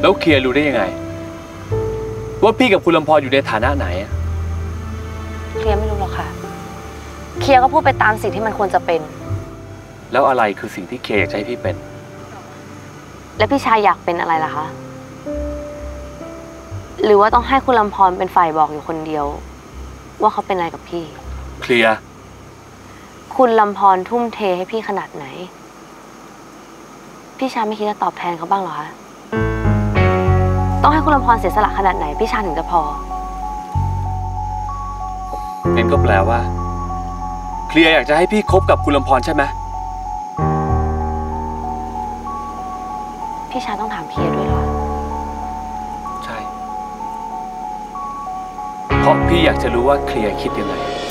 แล้วเคลียร์รู้ได้ยังไงว่าพี่กับคุณลำพรอยู่ในฐานะไหนเคลียร์ไม่รู้หรอกค่ะเคลียร์ก็พูดไปตามสิ่งที่มันควรจะเป็นแล้วอะไรคือสิ่งที่เคลียร์อยากให้พี่เป็นแล้วพี่ชายอยากเป็นอะไรล่ะคะหรือว่าต้องให้คุณลำพรเป็นฝ่ายบอกอยู่คนเดียวว่าเขาเป็นอะไรกับพี่เคลียร์คุณลำพรทุ่มเทให้พี่ขนาดไหนพี่ชายไม่คิดจะตอบแทนเขาบ้างเหรอคะต้องให้คุณลำพรเสียสละขนาดไหนพี่ชายถึงจะพองั้นก็แปลว่าเคลียร์อยากจะให้พี่คบกับคุณลำพรใช่ไหมพี่ชายต้องถามเคลียร์ด้วยเหรอใช่เพราะพี่อยากจะรู้ว่าเคลียร์คิดยังไง